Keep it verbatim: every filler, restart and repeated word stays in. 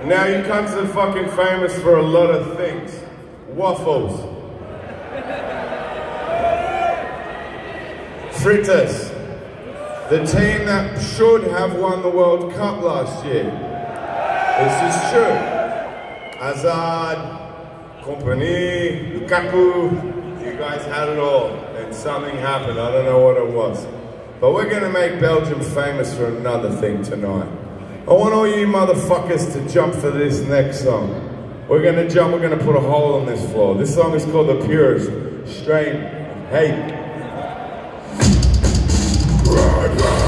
Now you cunts are fucking famous for a lot of things. Waffles. Fritters. The team that should have won the World Cup last year. This is true. Hazard, Kompany, Lukaku, you guys had it all. And something happened, I don't know what it was. But we're gonna make Belgium famous for another thing tonight. I want all you motherfuckers to jump for this next song. We're gonna jump, we're gonna put a hole on this floor. This song is called The Purest Strain of Hate. Ride, ride.